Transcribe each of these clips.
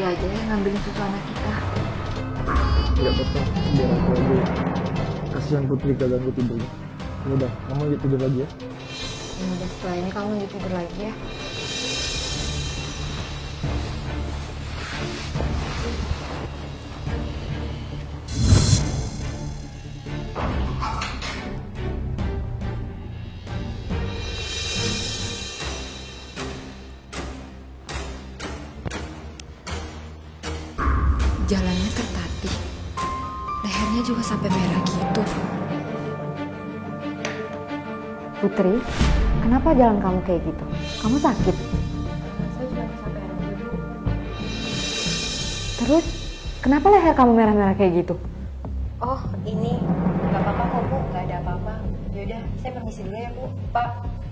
aja yang ngambilin susu anak kita. Nggak apa-apa, biar aku aja. Kasihan Putri kagak tidur. Ya udah, kamu lanjut tidur lagi ya. Ya udah, setelah ini kamu lanjut tidur lagi ya. Jalannya tertatih, lehernya juga sampai merah gitu. Putri, kenapa jalan kamu kayak gitu? Kamu sakit? Saya cuma kesampean aja, Bu. Terus, kenapa leher kamu merah-merah kayak gitu? Oh, ini nggak apa-apa kok Bu, nggak ada apa-apa. Yaudah, saya permisi dulu ya Bu. Pak.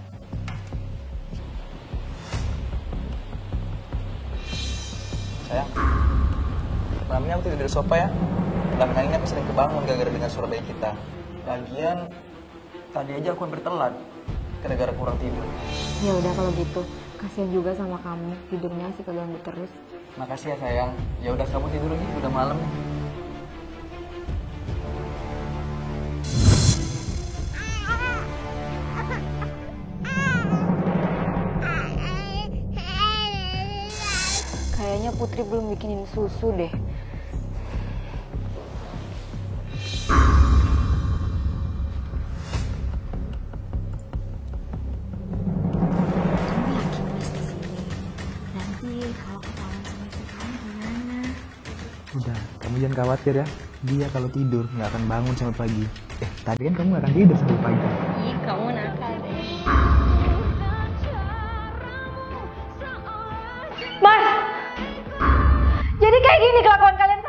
Sayang, malamnya aku tidur di sofa ya. Belakangan ini aku sering kebangun gara-gara dengar suara bayi kita. Lagian, tadi aja aku hampir telat gara-gara kurang tidur. Ya udah kalau gitu, kasihan juga sama kamu, tidurnya sih keganggu terus. Makasih ya sayang. Ya udah kamu tidur lagi, udah malam. Kayaknya Putri belum bikinin susu deh. Kamu yakin Mas di sini? Nanti kalau ketahuan sama istri kamu gimana? Udah, kamu jangan khawatir ya. Dia kalau tidur nggak akan bangun sampai pagi. Tadi kan kamu nggak akan tidur sampai pagi. Ih, kamu nakal deh. Mas! Jadi kayak gini kelakuan kalian